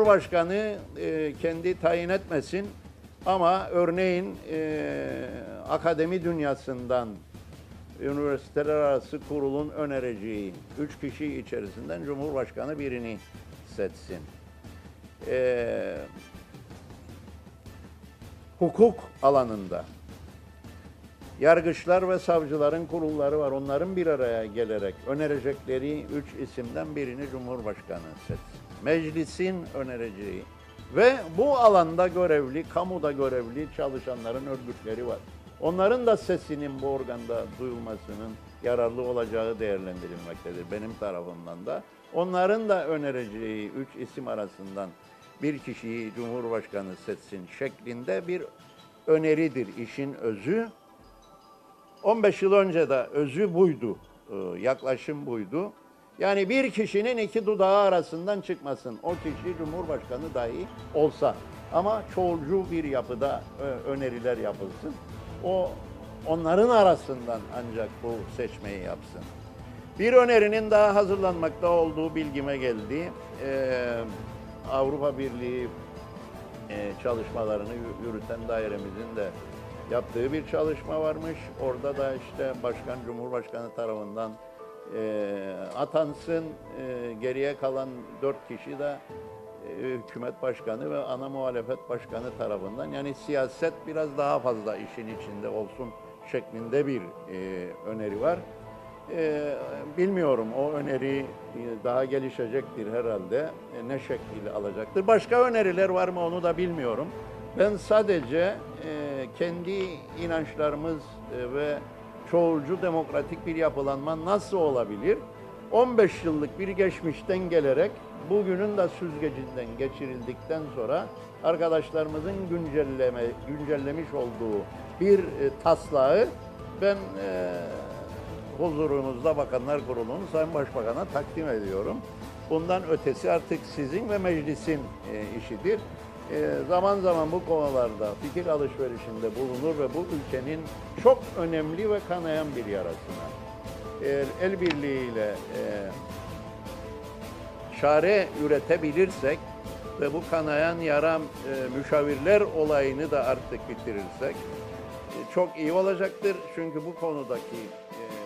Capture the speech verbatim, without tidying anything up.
Cumhurbaşkanı e, kendi tayin etmesin ama örneğin e, akademi dünyasından üniversiteler arası kurulun önereceği üç kişi içerisinden Cumhurbaşkanı birini seçsin. E, hukuk alanında yargıçlar ve savcıların kurulları var. Onların bir araya gelerek önerecekleri üç isimden birini Cumhurbaşkanı seçsin. Meclisin önereceği ve bu alanda görevli, kamuda görevli çalışanların örgütleri var. Onların da sesinin bu organda duyulmasının yararlı olacağı değerlendirilmektedir benim tarafımdan da. Onların da önereceği üç isim arasından bir kişiyi Cumhurbaşkanı seçsin şeklinde bir öneridir işin özü. on beş yıl önce de özü buydu, yaklaşım buydu. Yani bir kişinin iki dudağı arasından çıkmasın. O kişi Cumhurbaşkanı dahi olsa. Ama çoğulcu bir yapıda öneriler yapılsın. O onların arasından ancak bu seçmeyi yapsın. Bir önerinin daha hazırlanmakta olduğu bilgime geldi. Ee, Avrupa Birliği e, çalışmalarını yürüten dairemizin de yaptığı bir çalışma varmış. Orada da işte Başkan, Cumhurbaşkanı tarafından e, atansın. E, geriye kalan dört kişi de e, hükümet başkanı ve ana muhalefet başkanı tarafından. Yani siyaset biraz daha fazla işin içinde olsun şeklinde bir e, öneri var. E, bilmiyorum, o öneri daha gelişecektir herhalde. E, ne şekil alacaktır? Başka öneriler var mı onu da bilmiyorum. Ben sadece e, kendi inançlarımız e, ve çoğulcu demokratik bir yapılanma nasıl olabilir? on beş yıllık bir geçmişten gelerek bugünün de süzgecinden geçirildikten sonra arkadaşlarımızın güncelleme, güncellemiş olduğu bir e, taslağı ben e, huzurunuzda Bakanlar Kurulu'nun Sayın Başbakan'a takdim ediyorum. Bundan ötesi artık sizin ve meclisin e, işidir. E, zaman zaman bu konularda fikir alışverişinde bulunur ve bu ülkenin çok önemli ve kanayan bir yarasına eğer el birliğiyle e, çare üretebilirsek ve bu kanayan yara e, müşavirler olayını da artık bitirirsek e, çok iyi olacaktır. Çünkü bu konudaki e,